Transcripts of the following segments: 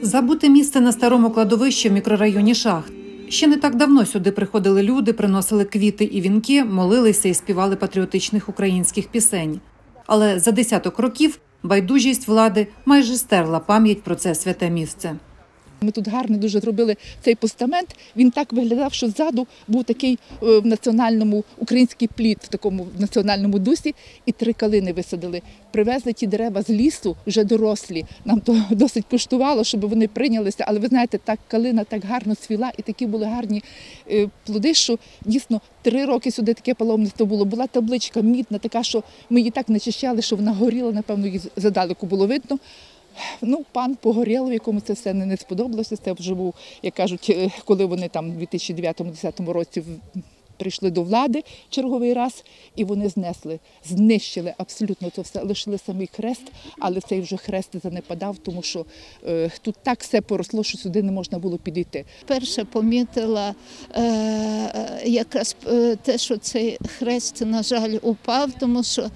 Забуте місце на старому кладовищі в мікрорайоні Шахт. Ще не так давно сюди приходили люди, приносили квіти і вінки, молилися і співали патріотичних українських пісень. Але за десяток років байдужість влади майже стерла пам'ять про це святе місце. Ми тут гарно дуже зробили цей постамент. Він так виглядав, що ззаду був такий в національному український плід, в такому національному дусі, і 3 калини висадили. Привезли ті дерева з лісу, вже дорослі. Нам то досить коштувало, щоб вони прийнялися. Але ви знаєте, так калина так гарно цвіла і такі були гарні плоди, що дійсно 3 роки сюди таке паломництво було. Була табличка мідна, така, що ми її так начищали, що вона горіла, напевно, її задалеку було видно. Пан Погорєлов, якому це все не сподобалося, це вже був, як кажуть, коли вони там у 2009-2010 році прийшли до влади черговий раз, і вони знищили абсолютно це все, лишили самий хрест, але цей вже хрест занепадав, тому що тут так все поросло, що сюди не можна було підійти. Перше помітила якраз те, що цей хрест, на жаль, упав, тому що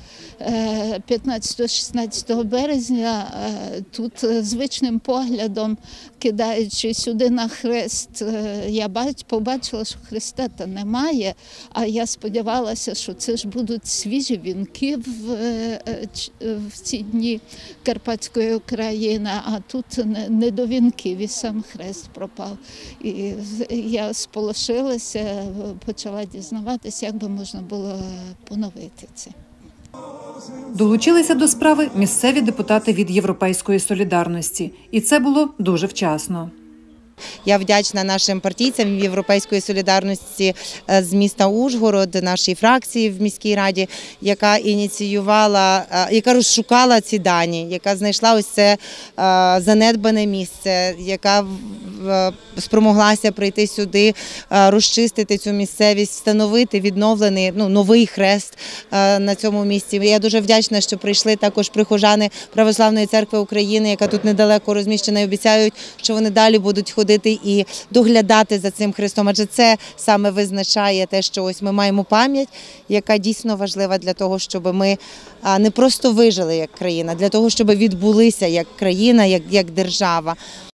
15-16 березня тут звичним поглядом, кидаючи сюди на хрест, я побачила, що хреста-то немає, а я сподівалася, що це ж будуть свіжі вінки в ці дні Карпатської України, а тут не до вінків, і сам хрест пропав. І я сполошилася, почала дізнаватися, як би можна було поновити це. Долучилися до справи місцеві депутати від «Європейської солідарності». І це було дуже вчасно. Я вдячна нашим партійцям Європейської солідарності з міста Ужгород, нашій фракції в міській раді, яка ініціювала, яка розшукала ці дані, яка знайшла ось це занедбане місце, яка спромоглася прийти сюди, розчистити цю місцевість, встановити відновлений новий хрест на цьому місці. Я дуже вдячна, що прийшли також прихожани Православної церкви України, яка тут недалеко розміщена, і обіцяють, що вони далі будуть ходити і доглядати за цим хрестом, адже це саме визначає те, що ось ми маємо пам'ять, яка дійсно важлива для того, щоб ми не просто вижили як країна, для того, щоб відбулися як країна, як держава.